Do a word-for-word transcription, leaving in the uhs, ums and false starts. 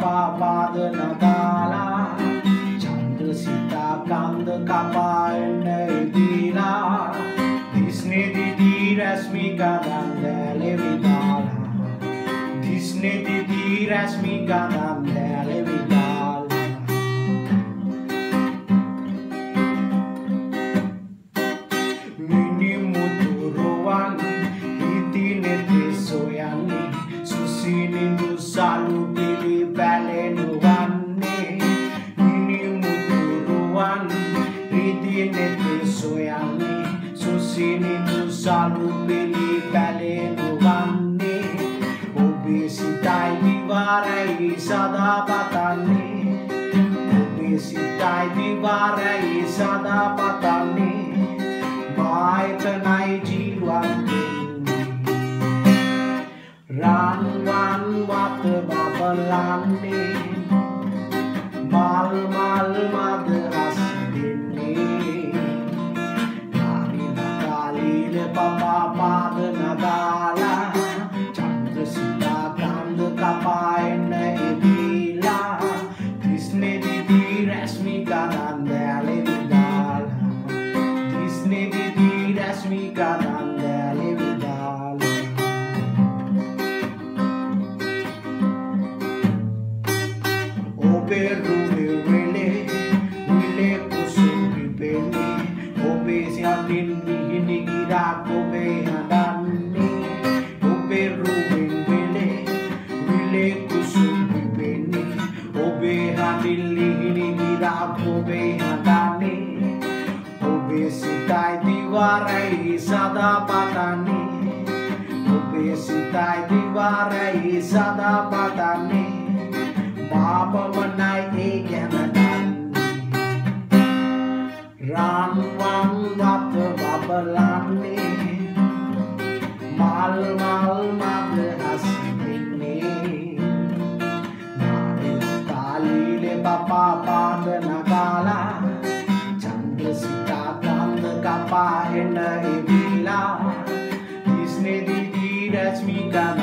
පාද නගාලා චන්ද්‍රසිතා කන්ද කපාගෙන ඉදීලා දිස්නේ දිදී රශ්මි ගඳන් දැලෙවිදාලා දිස්නේ දිදී රශ්මි ගඳන් දැලෙවිදාලා මිනි මුතුරුවන් හිතිනේ දෙසොයන්නේ සුසිනිඳු සලු පිළි බැලෙනුවන්නේ මිනි මුතුරුවන් හිතිනේ දෙසොයන්නේ සුසිනිඳු සලු පිළි බැලෙනුවන්නේ ඔබේ සිතයි දිවාරයි සදා පතන්නේ ඔබේ සිතයි දිවාරයි සදා පතන්නේ මායතනයි ජීවත් රන්වන් වත බබලන්නේ මල් මල් මද හසින්නේ නාරින කාලීල පපා පාද නගාලා චන්ද්‍රසිතා කන්ද කපාගෙන ඉදීලා දිස්නේ දිදී රශ්මි ගඳන් දැලෙවිදාලා දිස්නේ දිදී රශ්මි ගඳන් දැලෙවිදාලා ඔබේ රුවේ වෙලේ විලේ කුසුම් පිපෙන්නේ ඔබේ සියල්ලින් මිහිනි ගිරාක් ඔබේ හදන්නේ ඔබේ රුවේ වෙලේ විලේ කුසුම් පිපෙන්නේ ඔබේ හදින් මිහිනි ගිරාක් ඔබේ හදන්නේ ඔබේ සිතයි දිවාරයි සදා පතන්නේ ඔබේ සිතයි දිවාරයි සදා පතන්නේ පාපමනයි ඒ ගැන දන්නේ රන්වන් වත බබලන්නේ මල් මල් මද හසින්නේ නාරින කාලීල පපා පාද නගාලා චන්ද්‍රසිතා කන්ද කපාගෙන ඉදීලා දිස්නේ දිදී රශ්මි ගඳන්